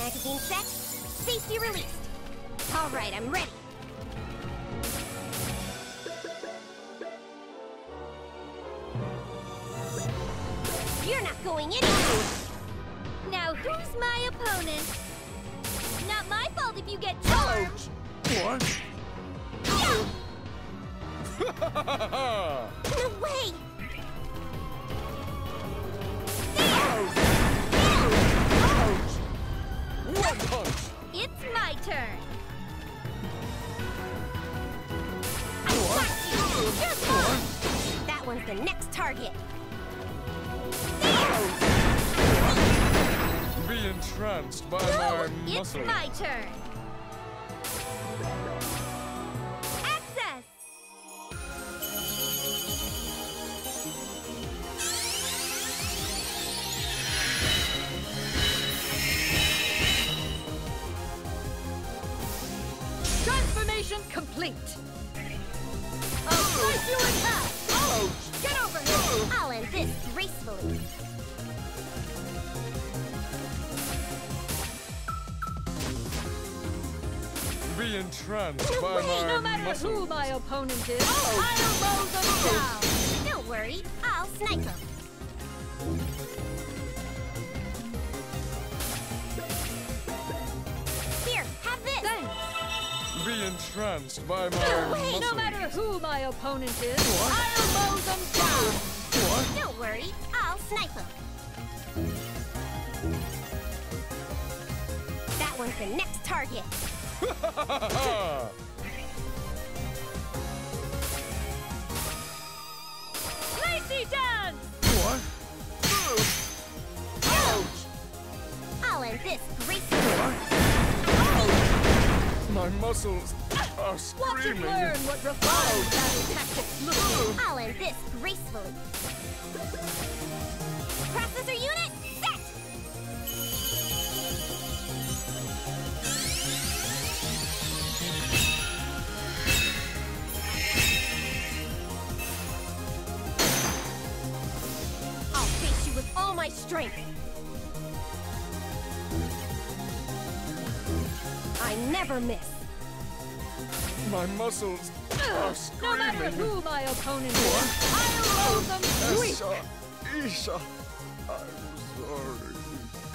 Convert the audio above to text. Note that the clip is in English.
Magazine set. Safety released. All right, I'm ready. You're not going anywhere. Now who's my opponent? Not my fault if you get charged. What? No way! One punch! It's my turn. I got you! You're gone! That one's the next target. Be entranced by No, my it's muscles. my turn. Access! Transformation complete. I'll slice you in half. Get over here. I'll end this gracefully. Be entranced No by way, my No matter muscles. who my opponent is, I'll mow them down. Don't worry, I'll snipe him. Here, have this. Thanks. Be entranced by my No way. muscles. No matter who my opponent is, I'll mow them down. What? Don't worry, I'll snipe him. That one's the next target. Lacey dance. What? I'll end this gracefully. My muscles are Watch and screaming. learn what refined battle tactics look like. I'll end this gracefully. Processor unit, set! I'll face you with all my strength. I never miss. My muscles are No matter screaming. who my opponent is, I'll mow them sweet. Isha, I'm sorry.